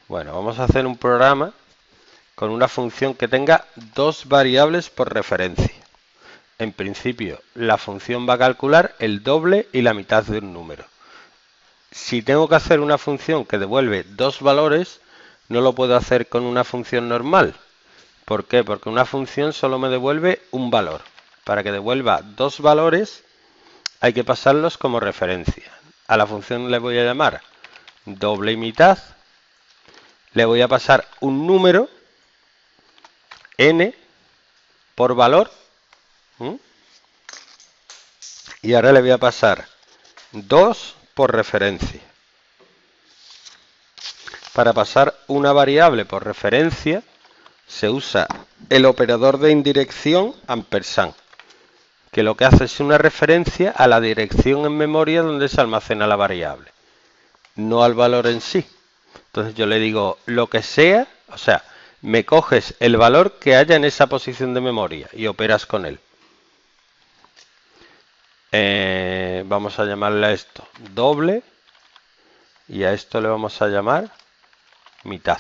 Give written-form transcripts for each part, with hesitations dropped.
Bueno, vamos a hacer un programa con una función que tenga dos variables por referencia. En principio, la función va a calcular el doble y la mitad de un número. Si tengo que hacer una función que devuelve dos valores, no lo puedo hacer con una función normal. ¿Por qué? Porque una función solo me devuelve un valor. Para que devuelva dos valores, hay que pasarlos como referencia. A la función le voy a llamar doble y mitad. Le voy a pasar un número, n, por valor. Y ahora le voy a pasar 2 por referencia. Para pasar una variable por referencia, se usa el operador de indirección ampersand, que lo que hace es una referencia a la dirección en memoria donde se almacena la variable, no al valor en sí. Entonces yo le digo lo que sea, o sea, me coges el valor que haya en esa posición de memoria y operas con él. Vamos a llamarle a esto doble y a esto le vamos a llamar mitad.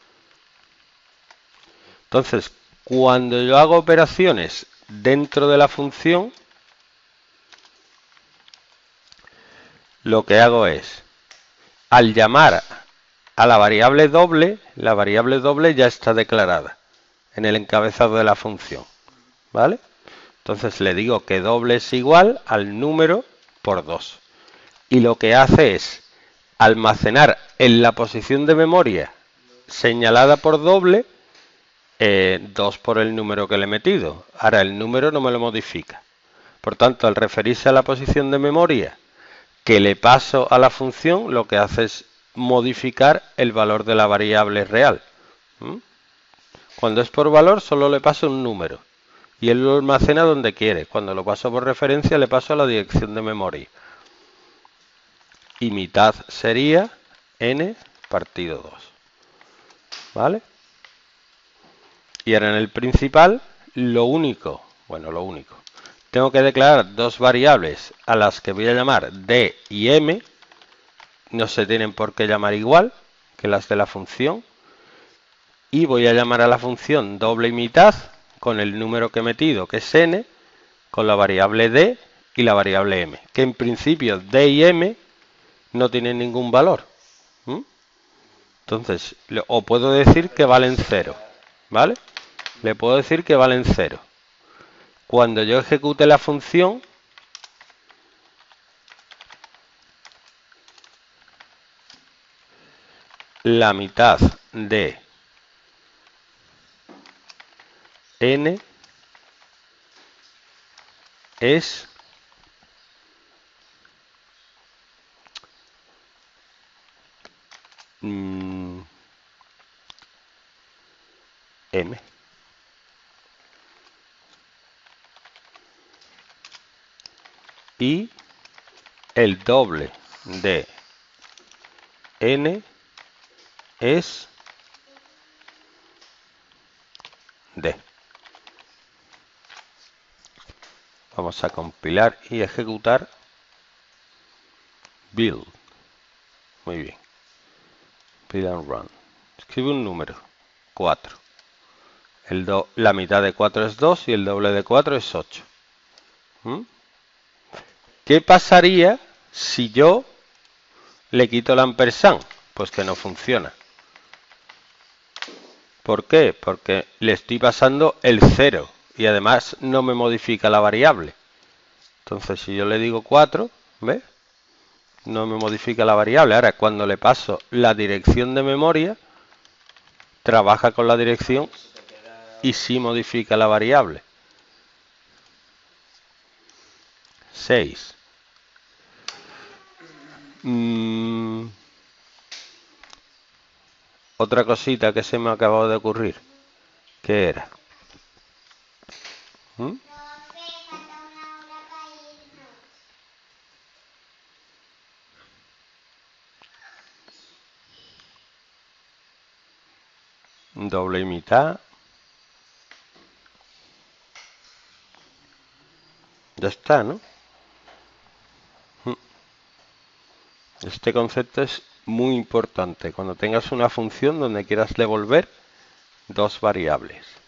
Entonces, cuando yo hago operaciones dentro de la función, lo que hago es, al llamar a la variable doble ya está declarada en el encabezado de la función, ¿vale? Entonces le digo que doble es igual al número por 2. Y lo que hace es almacenar en la posición de memoria señalada por doble 2 por el número que le he metido. Ahora el número no me lo modifica. Por tanto, al referirse a la posición de memoria que le paso a la función, lo que hace es modificar el valor de la variable real. Cuando es por valor, solo le paso un número. Y él lo almacena donde quiere. Cuando lo paso por referencia, le paso a la dirección de memoria. Y mitad sería n partido 2. ¿Vale? Y ahora en el principal, lo único, tengo que declarar dos variables a las que voy a llamar d y m. No se tienen por qué llamar igual que las de la función. Y voy a llamar a la función doble y mitad con el número que he metido, que es n, con la variable d y la variable m. Que en principio d y m no tienen ningún valor. Entonces, o puedo decir que valen 0. ¿Vale? Le puedo decir que valen 0. Cuando yo ejecute la función, la mitad de n es m. Y el doble de n es d. Vamos a compilar y ejecutar. Build. Muy bien. Build and run. Escribe un número. 4. La mitad de 4 es 2 y el doble de 4 es 8. ¿Qué pasaría si yo le quito el ampersand? Pues que no funciona. ¿Por qué? Porque le estoy pasando el 0 y además no me modifica la variable. Entonces, si yo le digo 4, ¿ves? No me modifica la variable. Ahora, cuando le paso la dirección de memoria, trabaja con la dirección y sí modifica la variable. 6. Otra cosita que se me ha acabado de ocurrir. ¿Qué era? Doble y mitad. Ya está, ¿no? Este concepto es muy importante cuando tengas una función donde quieras devolver dos variables.